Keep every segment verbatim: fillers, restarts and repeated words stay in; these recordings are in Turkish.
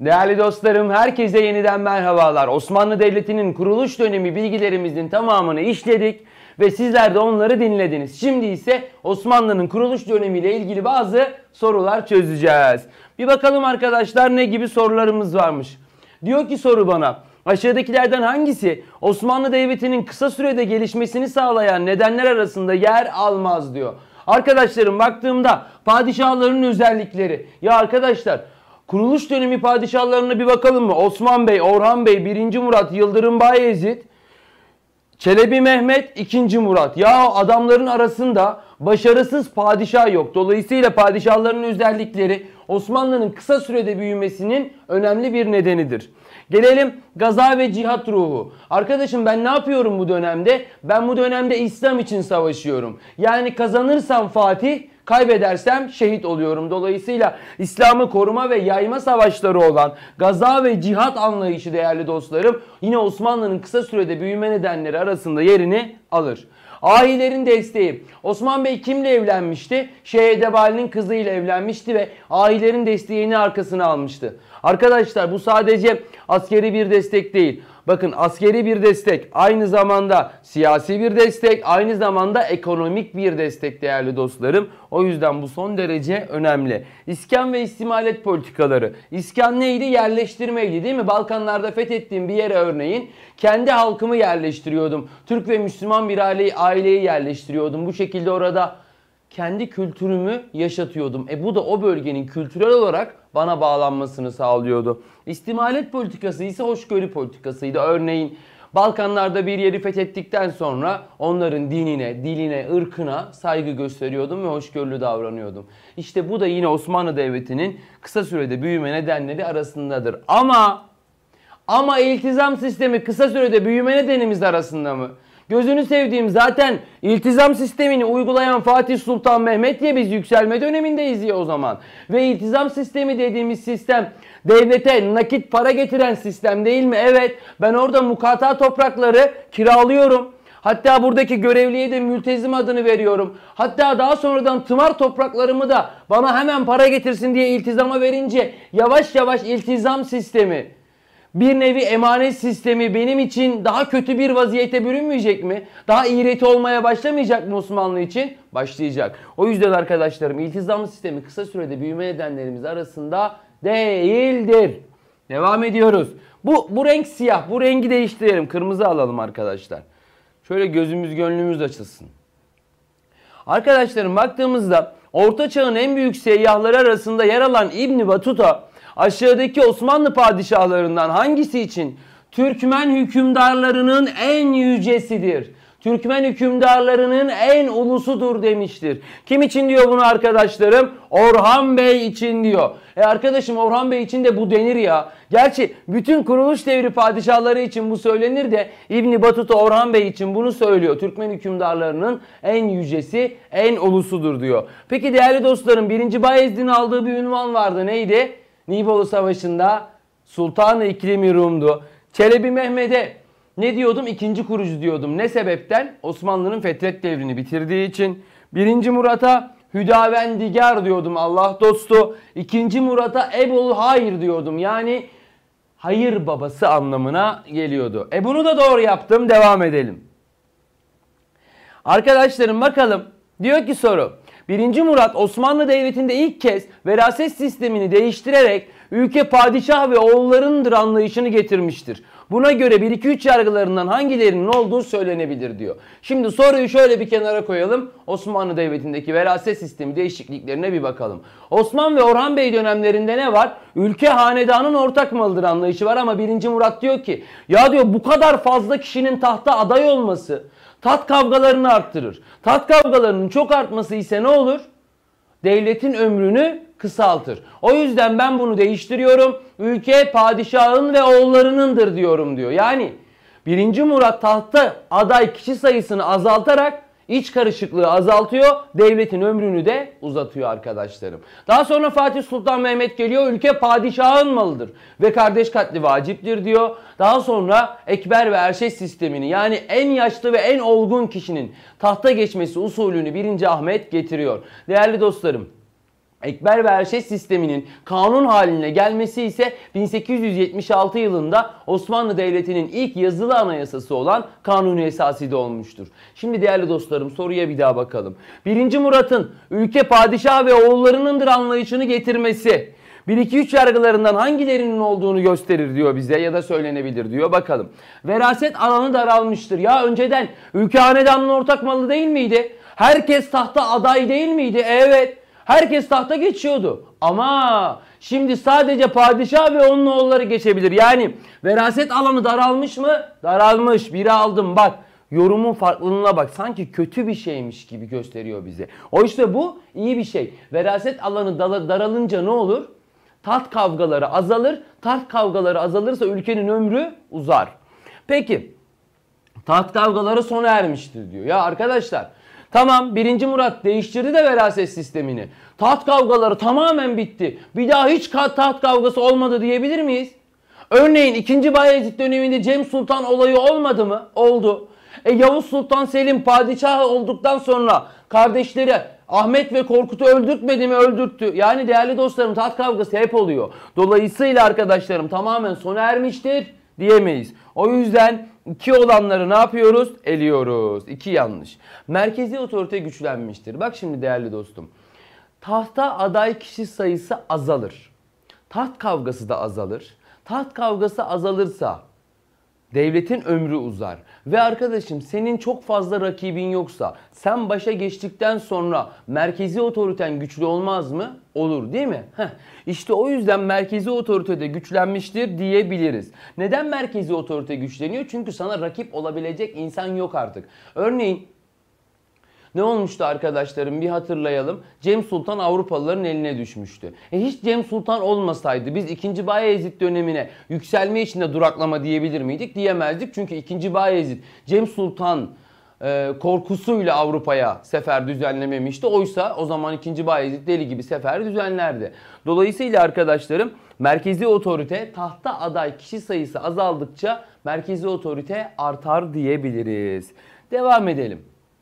Değerli dostlarım, herkese yeniden merhabalar. Osmanlı Devleti'nin kuruluş dönemi bilgilerimizin tamamını işledik ve sizler de onları dinlediniz. Şimdi ise Osmanlı'nın kuruluş dönemiyle ilgili bazı sorular çözeceğiz. Bir bakalım arkadaşlar ne gibi sorularımız varmış. Diyor ki soru bana, aşağıdakilerden hangisi Osmanlı Devleti'nin kısa sürede gelişmesini sağlayan nedenler arasında yer almaz diyor. Arkadaşlarım baktığımda padişahların özellikleri. Ya arkadaşlar, kuruluş dönemi padişahlarına bir bakalım mı? Osman Bey, Orhan Bey, birinci Murat, Yıldırım Bayezid, Çelebi Mehmet, ikinci Murat. Ya adamların arasında başarısız padişah yok. Dolayısıyla padişahların özellikleri Osmanlı'nın kısa sürede büyümesinin önemli bir nedenidir. Gelelim gaza ve cihat ruhu. Arkadaşım ben ne yapıyorum bu dönemde? Ben bu dönemde İslam için savaşıyorum. Yani kazanırsam Fatih, kaybedersem şehit oluyorum. Dolayısıyla İslam'ı koruma ve yayma savaşları olan gaza ve cihat anlayışı değerli dostlarım yine Osmanlı'nın kısa sürede büyüme nedenleri arasında yerini alır. Ahilerin desteği. Osman Bey kimle evlenmişti? Şeyh Edebali'nin kızıyla evlenmişti ve ahilerin desteğini arkasına almıştı. Arkadaşlar bu sadece askeri bir destek değil. Bakın askeri bir destek, aynı zamanda siyasi bir destek, aynı zamanda ekonomik bir destek değerli dostlarım. O yüzden bu son derece önemli. İskan ve istimalet politikaları. İskan neydi? Yerleştirmeydi değil mi? Balkanlarda fethettiğim bir yere örneğin kendi halkımı yerleştiriyordum. Türk ve Müslüman bir aileyi, aileyi yerleştiriyordum. Bu şekilde orada kendi kültürümü yaşatıyordum. E bu da o bölgenin kültürel olarak bana bağlanmasını sağlıyordu. İstimalet politikası ise hoşgörü politikasıydı. Örneğin Balkanlarda bir yeri fethettikten sonra onların dinine, diline, ırkına saygı gösteriyordum ve hoşgörülü davranıyordum. İşte bu da yine Osmanlı Devleti'nin kısa sürede büyüme nedenleri arasındadır. Ama ama iltizam sistemi kısa sürede büyüme nedenimiz arasında mı? Gözünü sevdiğim, zaten iltizam sistemini uygulayan Fatih Sultan Mehmet diye biz yükselme dönemindeyiz ya o zaman. Ve iltizam sistemi dediğimiz sistem devlete nakit para getiren sistem değil mi? Evet, ben orada mukata toprakları kiralıyorum. Hatta buradaki görevliye de mültezim adını veriyorum. Hatta daha sonradan tımar topraklarımı da bana hemen para getirsin diye iltizama verince yavaş yavaş iltizam sistemi, bir nevi emanet sistemi benim için daha kötü bir vaziyete bürünmeyecek mi? Daha iğreti olmaya başlamayacak mı Osmanlı için? Başlayacak. O yüzden arkadaşlarım iltizam sistemi kısa sürede büyüme nedenlerimiz arasında değildir. Devam ediyoruz. Bu, bu renk siyah. Bu rengi değiştirelim. Kırmızı alalım arkadaşlar. Şöyle gözümüz gönlümüz açılsın. Arkadaşlarım baktığımızda Orta Çağ'ın en büyük seyyahları arasında yer alan İbn Batuta aşağıdaki Osmanlı padişahlarından hangisi için Türkmen hükümdarlarının en yücesidir? Türkmen hükümdarlarının en ulusudur demiştir. Kim için diyor bunu arkadaşlarım? Orhan Bey için diyor. E arkadaşım Orhan Bey için de bu denir ya. Gerçi bütün kuruluş devri padişahları için bu söylenir de İbn Batuta Orhan Bey için bunu söylüyor. Türkmen hükümdarlarının en yücesi, en ulusudur diyor. Peki değerli dostlarım, birinci Bayezid'in aldığı bir ünvan vardı. Neydi? Nibolu Savaşı'nda Sultan-ı İklimi Rum'du. Çelebi Mehmet'e ne diyordum? İkinci kurucu diyordum. Ne sebepten? Osmanlı'nın fetret devrini bitirdiği için. Birinci Murat'a Hüdavendigar diyordum, Allah dostu. İkinci Murat'a Ebul Hayır diyordum. Yani hayır babası anlamına geliyordu. E bunu da doğru yaptım. Devam edelim. Arkadaşlarım bakalım. Diyor ki soru. Birinci Murat Osmanlı Devleti'nde ilk kez veraset sistemini değiştirerek ülke padişah ve oğullarındır anlayışını getirmiştir. Buna göre bir iki üç yargılarından hangilerinin olduğu söylenebilir diyor. Şimdi soruyu şöyle bir kenara koyalım. Osmanlı Devleti'ndeki veraset sistemi değişikliklerine bir bakalım. Osman ve Orhan Bey dönemlerinde ne var? Ülke hanedanın ortak malıdır anlayışı var ama birinci Murat diyor ki ya diyor bu kadar fazla kişinin tahta aday olması taht kavgalarını arttırır. Taht kavgalarının çok artması ise ne olur? Devletin ömrünü kısaltır. O yüzden ben bunu değiştiriyorum. Ülke padişahın ve oğullarınındır diyorum diyor. Yani birinci Murat tahta aday kişi sayısını azaltarak iç karışıklığı azaltıyor. Devletin ömrünü de uzatıyor arkadaşlarım. Daha sonra Fatih Sultan Mehmet geliyor. Ülke padişahın malıdır ve kardeş katli vaciptir diyor. Daha sonra Ekber ve Erşes sistemini, yani en yaşlı ve en olgun kişinin tahta geçmesi usulünü birinci Ahmet getiriyor. Değerli dostlarım, Ekber ve Erşes sisteminin kanun haline gelmesi ise bin sekiz yüz yetmiş altı yılında Osmanlı Devleti'nin ilk yazılı anayasası olan Kanuni Esasi'de olmuştur. Şimdi değerli dostlarım, soruya bir daha bakalım. birinci. Murat'ın ülke padişah ve oğullarınındır anlayışını getirmesi bir iki üç yargılarından hangilerinin olduğunu gösterir diyor bize, ya da söylenebilir diyor. Bakalım. Veraset alanı daralmıştır. Ya önceden ülke hanedanın ortak malı değil miydi? Herkes tahta aday değil miydi? Evet. Herkes tahta geçiyordu. Ama şimdi sadece padişah ve onun oğulları geçebilir. Yani veraset alanı daralmış mı? Daralmış. Biri aldım bak. Yorumun farklılığına bak. Sanki kötü bir şeymiş gibi gösteriyor bize. Oysa bu iyi bir şey. Veraset alanı daralınca ne olur? Taht kavgaları azalır. Taht kavgaları azalırsa ülkenin ömrü uzar. Peki. Taht kavgaları sona ermiştir diyor. Ya arkadaşlar, tamam, birinci. Murat değiştirdi de veraset sistemini. Taht kavgaları tamamen bitti. Bir daha hiç taht kavgası olmadı diyebilir miyiz? Örneğin ikinci. Bayezid döneminde Cem Sultan olayı olmadı mı? Oldu. E Yavuz Sultan Selim padişah olduktan sonra kardeşleri Ahmet ve Korkut'u öldürtmedi mi? Öldürttü. Yani değerli dostlarım, taht kavgası hep oluyor. Dolayısıyla arkadaşlarım tamamen sona ermiştir diyemeyiz. O yüzden iki olanları ne yapıyoruz? Eliyoruz. İki yanlış. Merkezi otorite güçlenmiştir. Bak şimdi değerli dostum. Tahta aday kişi sayısı azalır. Taht kavgası da azalır. Taht kavgası azalırsa devletin ömrü uzar. Ve arkadaşım, senin çok fazla rakibin yoksa, sen başa geçtikten sonra merkezi otoriten güçlü olmaz mı? Olur, değil mi? Heh. İşte o yüzden merkezi otoritede güçlenmiştir diyebiliriz. Neden merkezi otorite güçleniyor? Çünkü sana rakip olabilecek insan yok artık. Örneğin ne olmuştu arkadaşlarım, bir hatırlayalım. Cem Sultan Avrupalıların eline düşmüştü. E hiç Cem Sultan olmasaydı biz ikinci. Bayezid dönemine yükselme içinde duraklama diyebilir miydik? Diyemezdik. Çünkü ikinci. Bayezid Cem Sultan e, korkusuyla Avrupa'ya sefer düzenlememişti. Oysa o zaman ikinci. Bayezid deli gibi sefer düzenlerdi. Dolayısıyla arkadaşlarım, merkezi otorite, tahta aday kişi sayısı azaldıkça merkezi otorite artar diyebiliriz. Devam edelim.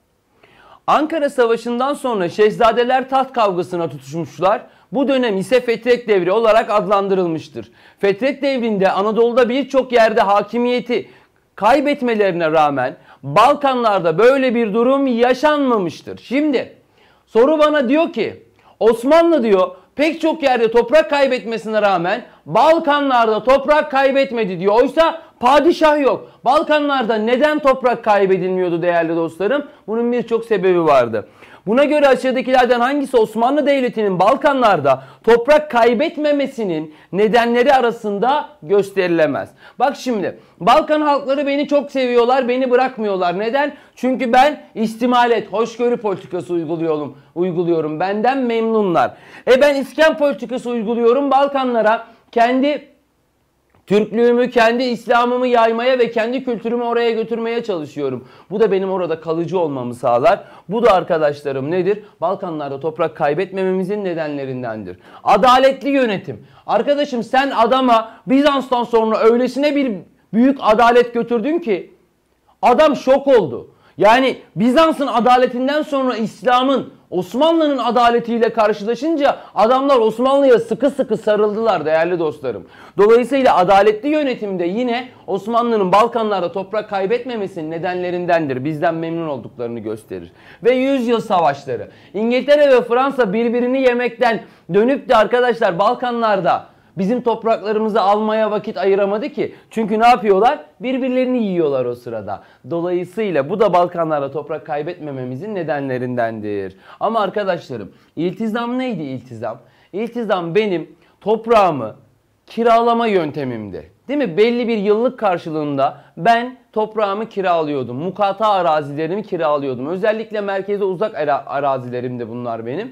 Ankara Savaşı'ndan sonra şehzadeler taht kavgasına tutuşmuşlar. Bu dönem ise Fetret Devri olarak adlandırılmıştır. Fetret Devri'nde Anadolu'da birçok yerde hakimiyeti kaybetmelerine rağmen Balkanlarda böyle bir durum yaşanmamıştır. Şimdi soru bana diyor ki, Osmanlı diyor pek çok yerde toprak kaybetmesine rağmen Balkanlarda toprak kaybetmedi diyor. Oysa padişah yok. Balkanlarda neden toprak kaybedilmiyordu değerli dostlarım? Bunun birçok sebebi vardı. Buna göre aşağıdakilerden hangisi Osmanlı Devleti'nin Balkanlarda toprak kaybetmemesinin nedenleri arasında gösterilemez? Bak şimdi, Balkan halkları beni çok seviyorlar, beni bırakmıyorlar. Neden? Çünkü ben istimalet, hoşgörü politikası uyguluyorum. uyguluyorum. Benden memnunlar. E ben iskan politikası uyguluyorum Balkanlara. Kendi Türklüğümü, kendi İslam'ımı yaymaya ve kendi kültürümü oraya götürmeye çalışıyorum. Bu da benim orada kalıcı olmamı sağlar. Bu da arkadaşlarım nedir? Balkanlarda toprak kaybetmememizin nedenlerindendir. Adaletli yönetim. Arkadaşım, sen adama Bizans'tan sonra öylesine bir büyük adalet götürdün ki adam şok oldu. Yani Bizans'ın adaletinden sonra İslam'ın, Osmanlı'nın adaletiyle karşılaşınca adamlar Osmanlı'ya sıkı sıkı sarıldılar değerli dostlarım. Dolayısıyla adaletli yönetimde yine Osmanlı'nın Balkanlarda toprak kaybetmemesinin nedenlerindendir. Bizden memnun olduklarını gösterir. Ve yüzyıl savaşları. İngiltere ve Fransa birbirini yemekten dönüp de arkadaşlar Balkanlarda bizim topraklarımızı almaya vakit ayıramadı ki. Çünkü ne yapıyorlar? Birbirlerini yiyorlar o sırada. Dolayısıyla bu da Balkanlarda toprak kaybetmememizin nedenlerindendir. Ama arkadaşlarım, iltizam neydi iltizam? İltizam benim toprağımı kiralama yöntemimdi. Değil mi? Belli bir yıllık karşılığında ben toprağımı kiralıyordum. Mukata arazilerimi kiralıyordum. Özellikle merkeze uzak arazilerimde bunlar benim.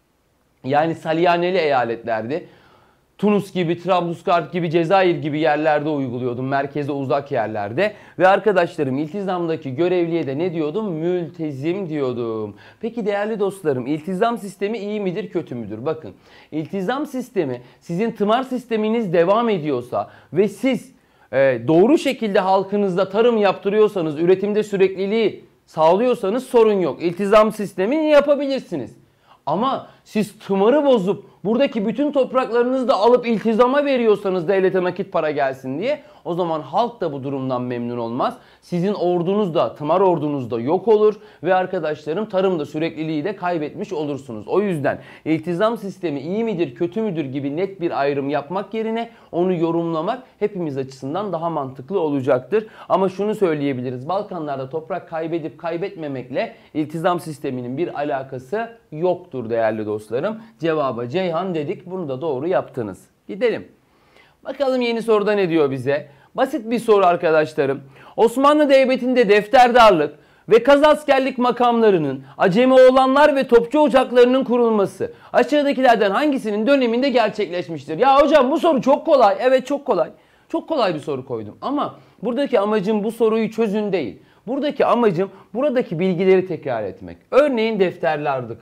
Yani salyaneli eyaletlerdi. Tunus gibi, Trablusgarp gibi, Cezayir gibi yerlerde uyguluyordum. Merkeze uzak yerlerde. Ve arkadaşlarım, iltizamdaki görevliye de ne diyordum? Mültezim diyordum. Peki değerli dostlarım, iltizam sistemi iyi midir, kötü müdür? Bakın, iltizam sistemi sizin tımar sisteminiz devam ediyorsa ve siz e, doğru şekilde halkınızda tarım yaptırıyorsanız, üretimde sürekliliği sağlıyorsanız sorun yok. İltizam sistemini yapabilirsiniz. Ama siz tımarı bozup buradaki bütün topraklarınızı da alıp iltizama veriyorsanız devlete nakit para gelsin diye, o zaman halk da bu durumdan memnun olmaz. Sizin ordunuz da, tımar ordunuz da yok olur ve arkadaşlarım tarımda sürekliliği de kaybetmiş olursunuz. O yüzden iltizam sistemi iyi midir, kötü müdür gibi net bir ayrım yapmak yerine onu yorumlamak hepimiz açısından daha mantıklı olacaktır. Ama şunu söyleyebiliriz: Balkanlarda toprak kaybedip kaybetmemekle iltizam sisteminin bir alakası yoktur değerli dostlarım. Cevaba Ceyhan dedik. Bunu da doğru yaptınız. Gidelim. Bakalım yeni soruda ne diyor bize? Basit bir soru arkadaşlarım. Osmanlı Devleti'nde defterdarlık ve kazaskerlik makamlarının, Acemoğlanlar ve topçu ocaklarının kurulması aşağıdakilerden hangisinin döneminde gerçekleşmiştir? Ya hocam bu soru çok kolay. Evet, çok kolay. Çok kolay bir soru koydum ama buradaki amacım bu soruyu çözün değil. Buradaki amacım buradaki bilgileri tekrar etmek. Örneğin defterdarlık.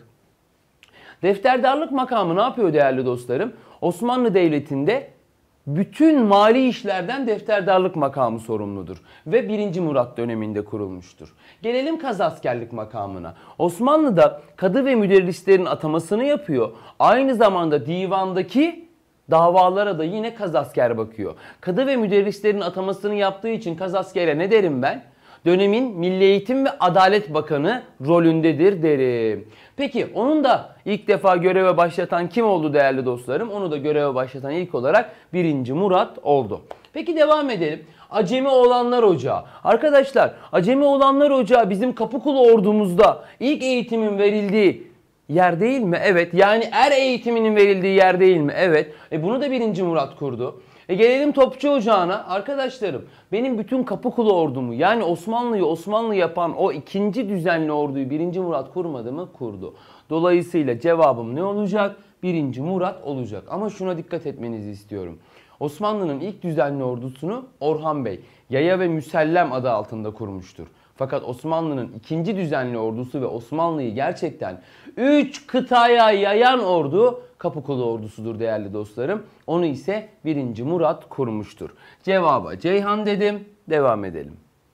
Defterdarlık makamı ne yapıyor değerli dostlarım? Osmanlı Devleti'nde bütün mali işlerden defterdarlık makamı sorumludur ve birinci Murat döneminde kurulmuştur. Gelelim kazaskerlik makamına. Osmanlı'da kadı ve müderrislerin atamasını yapıyor. Aynı zamanda divandaki davalara da yine kazasker bakıyor. Kadı ve müderrislerin atamasını yaptığı için kazaskere ne derim ben? Dönemin Milli Eğitim ve Adalet Bakanı rolündedir derim. Peki onun da ilk defa göreve başlatan kim oldu değerli dostlarım? Onu da göreve başlatan ilk olarak birinci Murat oldu. Peki devam edelim. Acemoğlanlar Ocağı. Arkadaşlar, Acemoğlanlar Ocağı bizim Kapıkulu ordumuzda ilk eğitimin verildiği yer değil mi? Evet. Yani er eğitiminin verildiği yer değil mi? Evet. E bunu da birinci Murat kurdu. E gelelim Topçu Ocağı'na. Arkadaşlarım, benim bütün Kapıkulu ordumu, yani Osmanlı'yı Osmanlı yapan o ikinci düzenli orduyu birinci Murat kurmadı mı? Kurdu. Dolayısıyla cevabım ne olacak? birinci Murat olacak. Ama şuna dikkat etmenizi istiyorum. Osmanlı'nın ilk düzenli ordusunu Orhan Bey Yaya ve Müsellem adı altında kurmuştur. Fakat Osmanlı'nın ikinci düzenli ordusu ve Osmanlı'yı gerçekten üç kıtaya yayan ordu Kapıkulu ordusudur değerli dostlarım. Onu ise birinci Murat kurmuştur. Cevaba Ceyhan dedim. Devam edelim.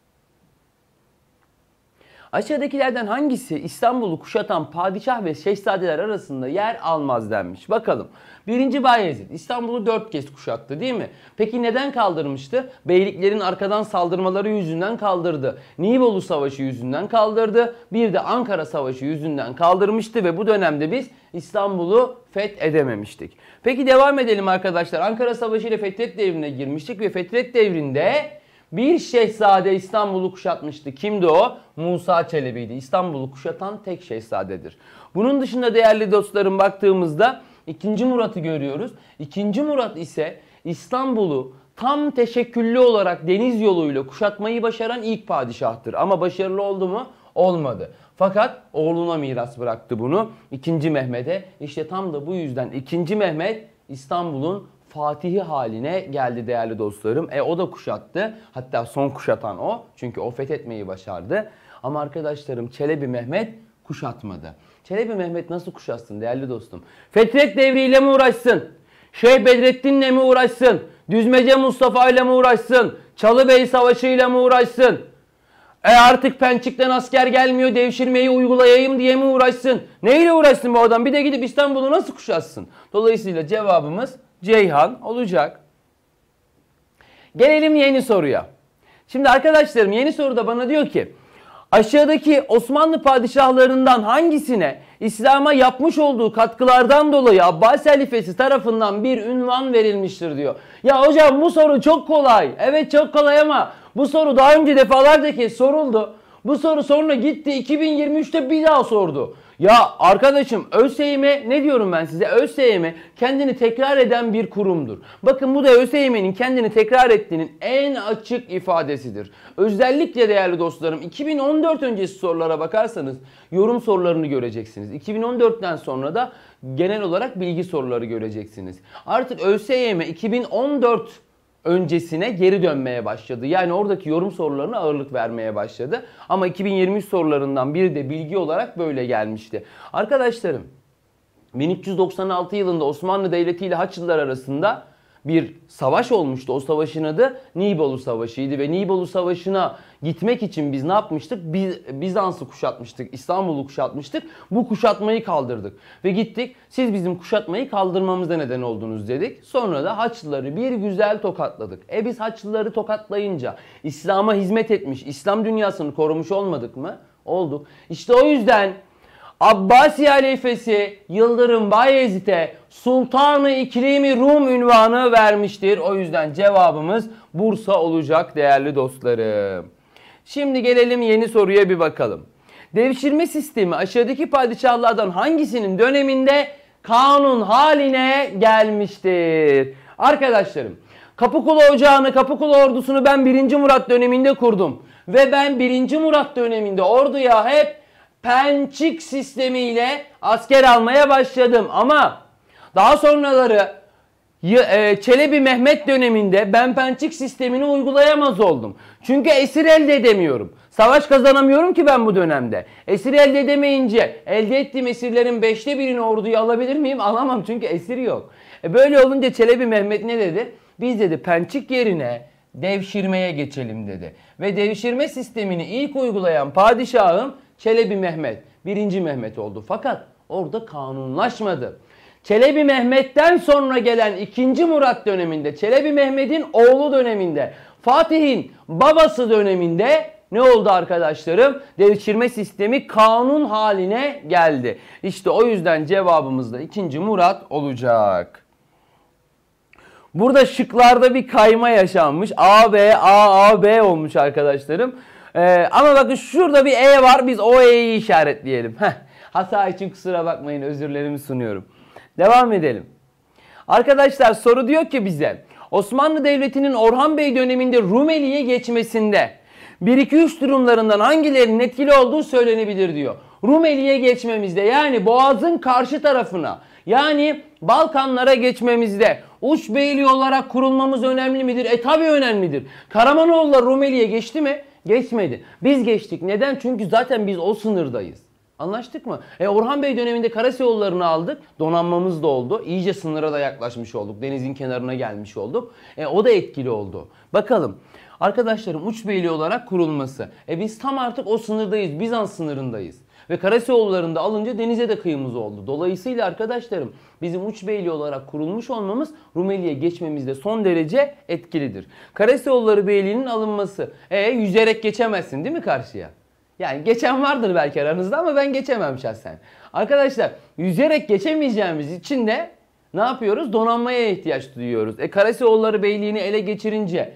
Aşağıdakilerden hangisi İstanbul'u kuşatan padişah ve şehzadeler arasında yer almaz denmiş. Bakalım. birinci Bayezid İstanbul'u dört kez kuşattı değil mi? Peki neden kaldırmıştı? Beyliklerin arkadan saldırmaları yüzünden kaldırdı. Nibolu Savaşı yüzünden kaldırdı. Bir de Ankara Savaşı yüzünden kaldırmıştı ve bu dönemde biz İstanbul'u fethedememiştik. Peki devam edelim arkadaşlar. Ankara Savaşı ile Fetret Devri'ne girmiştik ve Fetret Devri'nde bir şehzade İstanbul'u kuşatmıştı. Kimdi o? Musa Çelebi'ydi. İstanbul'u kuşatan tek şehzadedir. Bunun dışında değerli dostlarım baktığımızda ikinci Murat'ı görüyoruz. ikinci Murat ise İstanbul'u tam teşekküllü olarak deniz yoluyla kuşatmayı başaran ilk padişahtır. Ama başarılı oldu mu? Olmadı. Fakat oğluna miras bıraktı bunu. ikinci Mehmet'e. İşte tam da bu yüzden ikinci Mehmet İstanbul'un Fatihi haline geldi değerli dostlarım. E o da kuşattı. Hatta son kuşatan o. Çünkü o fethetmeyi başardı. Ama arkadaşlarım Çelebi Mehmet kuşatmadı. Çelebi Mehmet nasıl kuşatsın değerli dostum? Fetret devriyle mi uğraşsın? Şeyh Bedrettin'le mi uğraşsın? Düzmece Mustafa ile mi uğraşsın? Çalıbey Savaşı ile mi uğraşsın? E artık Pençik'ten asker gelmiyor, devşirmeyi uygulayayım diye mi uğraşsın? Neyle uğraşsın bu adam? Bir de gidip İstanbul'u nasıl kuşatsın? Dolayısıyla cevabımız Ceyhan olacak. Gelelim yeni soruya. Şimdi arkadaşlarım yeni soruda bana diyor ki aşağıdaki Osmanlı padişahlarından hangisine İslam'a yapmış olduğu katkılardan dolayı Abbasi halifesi tarafından bir ünvan verilmiştir diyor. Ya hocam bu soru çok kolay. Evet çok kolay ama bu soru daha önce defalarca kez soruldu. Bu soru sonra gitti iki bin yirmi üçte bir daha sordu. Ya arkadaşım ÖSYM ne diyorum ben size? ÖSYM kendini tekrar eden bir kurumdur. Bakın bu da ÖSYM'nin kendini tekrar ettiğinin en açık ifadesidir. Özellikle değerli dostlarım iki bin on dört öncesi sorulara bakarsanız yorum sorularını göreceksiniz. iki bin on dörtten sonra da genel olarak bilgi soruları göreceksiniz. Artık ÖSYM iki bin on dört öncesine geri dönmeye başladı. Yani oradaki yorum sorularına ağırlık vermeye başladı. Ama iki bin yirmi üç sorularından biri de bilgi olarak böyle gelmişti. Arkadaşlarım bin üç yüz doksan altı yılında Osmanlı Devleti ile Haçlılar arasında bir savaş olmuştu. O savaşın adı Nibolu Savaşı'ydı ve Nibolu Savaşı'na gitmek için biz ne yapmıştık? Biz, Bizans'ı kuşatmıştık, İstanbul'u kuşatmıştık. Bu kuşatmayı kaldırdık ve gittik. Siz bizim kuşatmayı kaldırmamıza neden oldunuz dedik. Sonra da Haçlıları bir güzel tokatladık. E biz Haçlıları tokatlayınca İslam'a hizmet etmiş, İslam dünyasını korumuş olmadık mı? Olduk. İşte o yüzden Abbasi halifesi Yıldırım Bayezid'e Sultanı İklimi Rum ünvanı vermiştir. O yüzden cevabımız Bursa olacak değerli dostlarım. Şimdi gelelim yeni soruya bir bakalım. Devşirme sistemi aşağıdaki padişahlardan hangisinin döneminde kanun haline gelmiştir? Arkadaşlarım, Kapıkulu Ocağı'nı, Kapıkulu ordusunu ben birinci Murat döneminde kurdum. Ve ben birinci Murat döneminde orduya hep pençik sistemiyle asker almaya başladım. Ama daha sonraları Çelebi Mehmet döneminde ben pençik sistemini uygulayamaz oldum. Çünkü esir elde edemiyorum. Savaş kazanamıyorum ki ben bu dönemde. Esir elde edemeyince elde ettiğim esirlerin beşte birini orduya alabilir miyim? Alamam çünkü esir yok. E böyle olunca Çelebi Mehmet ne dedi? Biz dedi pençik yerine devşirmeye geçelim dedi. Ve devşirme sistemini ilk uygulayan padişahım Çelebi Mehmet. Birinci Mehmet oldu. Fakat orada kanunlaşmadı. Çelebi Mehmet'ten sonra gelen ikinci Murat döneminde, Çelebi Mehmet'in oğlu döneminde, Fatih'in babası döneminde ne oldu arkadaşlarım? Devşirme sistemi kanun haline geldi. İşte o yüzden cevabımız da ikinci Murat olacak. Burada şıklarda bir kayma yaşanmış. A, B, A, A, B olmuş arkadaşlarım. Ee, ama bakın şurada bir E var. Biz o E'yi işaretleyelim. Heh. Hata için kusura bakmayın. Özürlerimi sunuyorum. Devam edelim. Arkadaşlar soru diyor ki bize Osmanlı Devleti'nin Orhan Bey döneminde Rumeli'ye geçmesinde bir iki üç durumlarından hangilerinin etkili olduğu söylenebilir diyor. Rumeli'ye geçmemizde yani Boğaz'ın karşı tarafına yani Balkanlara geçmemizde uç beyliği olarak kurulmamız önemli midir? E tabi önemlidir. Karamanoğulları Rumeli'ye geçti mi? Geçmedi. Biz geçtik. Neden? Çünkü zaten biz o sınırdayız. Anlaştık mı? E Orhan Bey döneminde Karaseoğulları'nı aldık. Donanmamız da oldu. İyice sınıra da yaklaşmış olduk. Denizin kenarına gelmiş olduk. E o da etkili oldu. Bakalım. Arkadaşlarım Uçbeyliği olarak kurulması. E biz tam artık o sınırdayız. Bizans sınırındayız. Ve Karaseoğulları'nı da alınca denize de kıyımız oldu. Dolayısıyla arkadaşlarım bizim Uçbeyliği olarak kurulmuş olmamız Rumeli'ye geçmemizde son derece etkilidir. Karaseoğulları Beyliği'nin alınması. E yüzerek geçemezsin değil mi karşıya? Yani geçen vardır belki aranızda ama ben geçemem şahsen. Arkadaşlar yüzerek geçemeyeceğimiz için de ne yapıyoruz? Donanmaya ihtiyaç duyuyoruz. E Karaseoğulları Beyliği'ni ele geçirince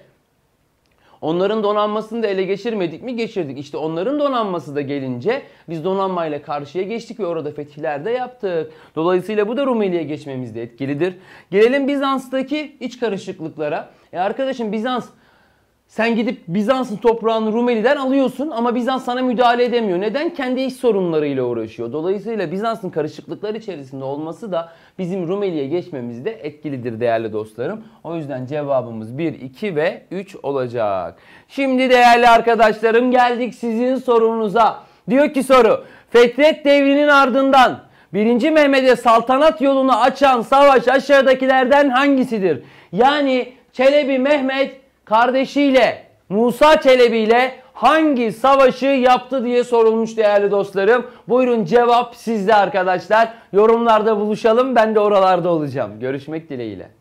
onların donanmasını da ele geçirmedik mi? Geçirdik. İşte onların donanması da gelince biz donanmayla karşıya geçtik ve orada fetihler de yaptık. Dolayısıyla bu da Rumeli'ye geçmemizde etkilidir. Gelelim Bizans'taki iç karışıklıklara. E arkadaşım Bizans, sen gidip Bizans'ın toprağını Rumeli'den alıyorsun ama Bizans sana müdahale edemiyor. Neden? Kendi iç sorunlarıyla uğraşıyor. Dolayısıyla Bizans'ın karışıklıklar içerisinde olması da bizim Rumeli'ye geçmemizde etkilidir değerli dostlarım. O yüzden cevabımız bir, iki ve üç olacak. Şimdi değerli arkadaşlarım geldik sizin sorunuza. Diyor ki soru, Fetret devrinin ardından birinci Mehmet'e saltanat yolunu açan savaş aşağıdakilerden hangisidir? Yani Çelebi Mehmet kardeşiyle Musa Çelebi ile hangi savaşı yaptı diye sorulmuş değerli dostlarım. Buyurun cevap sizde arkadaşlar. Yorumlarda buluşalım. Ben de oralarda olacağım. Görüşmek dileğiyle.